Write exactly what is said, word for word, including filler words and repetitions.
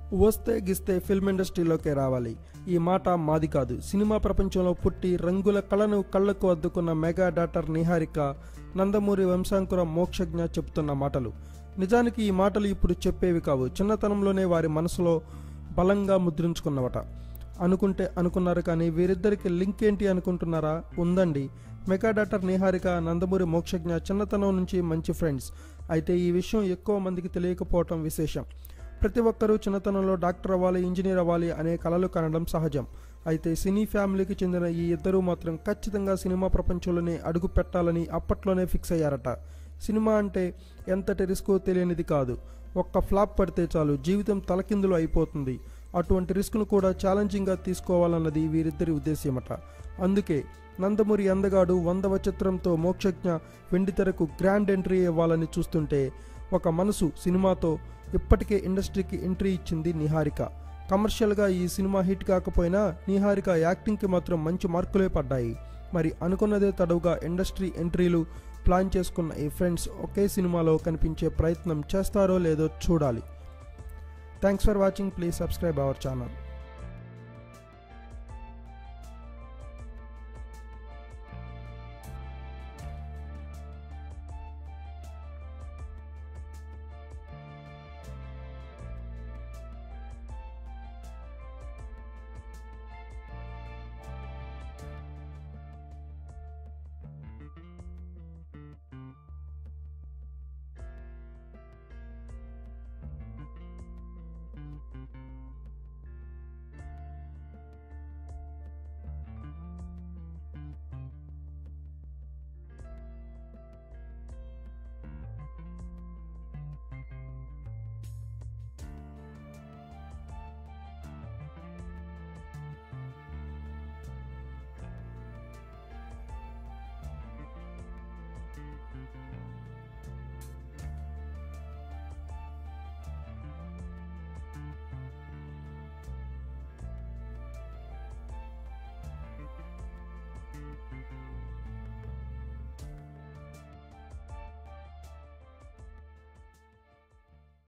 వస్తే గిస్తే ఫిల్మ్ ఇండస్ట్రీలోకే రావాలి. ఈ మాట మాది కాదు. సినిమా ప్రపంచంలో పుట్టి రంగుల కళను కళ్లకు అద్దుకున్న మెగా డాటర్ నిహారిక నందమూరి వంశాంకుర మోక్షజ్ఞ చెబుతున్న మాటలు. నిజానికి ఈ మాటలు ఇప్పుడు చెప్పేవి కావు. చిన్నతనంలోనే వారి మనసులో బలంగా ముద్రించుకున్నవట. అనుకుంటే అనుకున్నారు, కానీ వీరిద్దరికి లింక్ ఏంటి అనుకుంటున్నారా? ఉందండి. మెగా డాటర్ నిహారిక నందమూరి మోక్షజ్ఞ చిన్నతనం నుంచి మంచి ఫ్రెండ్స్. అయితే ఈ విషయం ఎక్కువ మందికి తెలియకపోవటం విశేషం. ప్రతి ఒక్కరూ చిన్నతనంలో డాక్టర్ అవ్వాలి, ఇంజనీర్ అవ్వాలి అనే కలలు కనడం సహజం. అయితే సినీ ఫ్యామిలీకి చెందిన ఈ ఇద్దరూ మాత్రం ఖచ్చితంగా సినిమా ప్రపంచంలోనే అడుగు పెట్టాలని అప్పట్లోనే ఫిక్స్ అయ్యారట. సినిమా అంటే ఎంతటి రిస్క్ తెలియనిది కాదు. ఒక్క ఫ్లాప్ పడితే చాలు, జీవితం తలకిందులు అయిపోతుంది. అటువంటి రిస్క్ను కూడా ఛాలెంజింగ్గా తీసుకోవాలన్నది వీరిద్దరి ఉద్దేశ్యమట. అందుకే నందమూరి అందగాడు వందవ చిత్రంతో మోక్షజ్ఞ వెండితెరకు గ్రాండ్ ఎంట్రీ ఇవ్వాలని చూస్తుంటే, ఒక మనసు సినిమాతో ఇప్పటికే ఇండస్ట్రీకి ఎంట్రీ ఇచ్చింది నిహారిక. కమర్షియల్గా ఈ సినిమా హిట్ కాకపోయినా నిహారిక యాక్టింగ్కి మాత్రం మంచి మార్కులే పడ్డాయి. మరి అనుకున్నదే తడవుగా ఇండస్ట్రీ ఎంట్రీలు ప్లాన్ చేసుకున్న ఈ ఫ్రెండ్స్ ఒకే సినిమాలో కనిపించే ప్రయత్నం చేస్తారో లేదో చూడాలి. Thanks for watching. Please subscribe our channel.